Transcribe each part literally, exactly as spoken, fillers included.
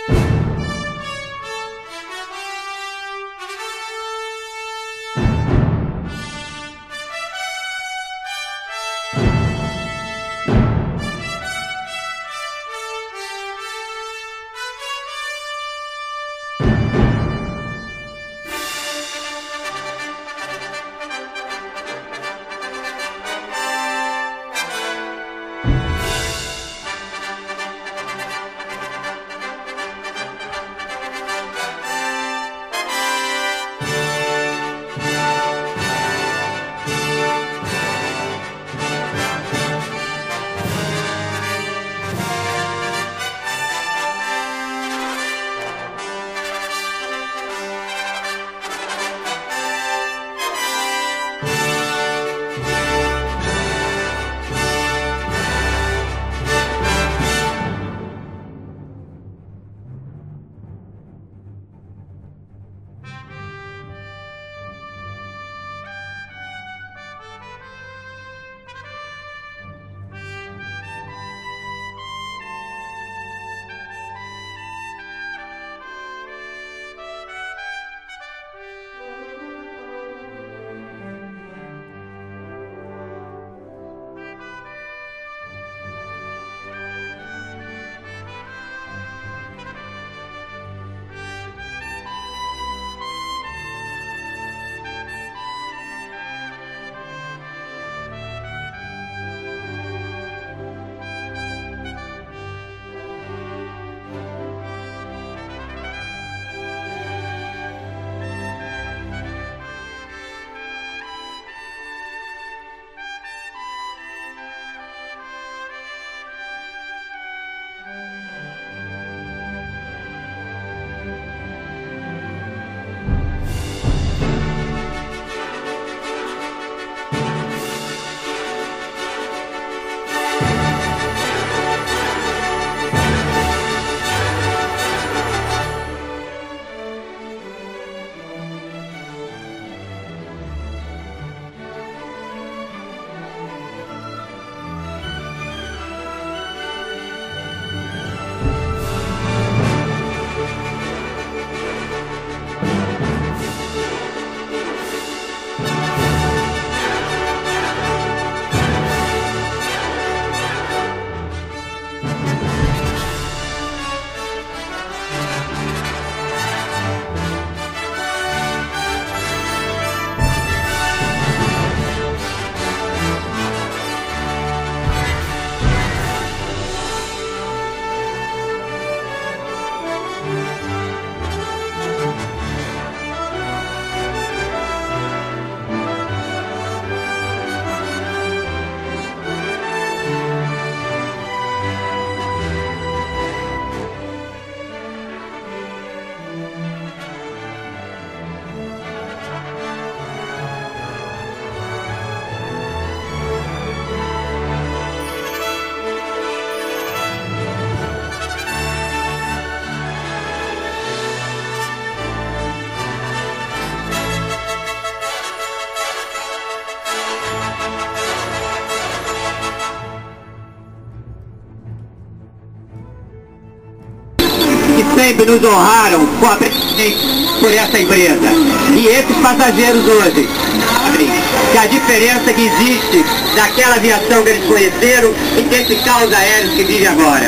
sempre nos honraram com a preferência por essa empresa. E esses passageiros hoje sabem que a diferença que existe daquela aviação que eles conheceram e desses carros aéreos que vivem agora.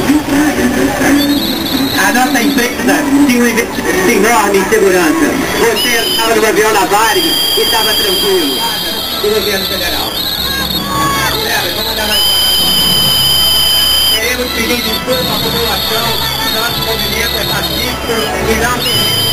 A nossa empresa tinha um investimento enorme em segurança. Você estava no avião na Varig e estava tranquilo. O governo federal. Queremos pedir desculpa à população, nosso movimento é pacífico e não tem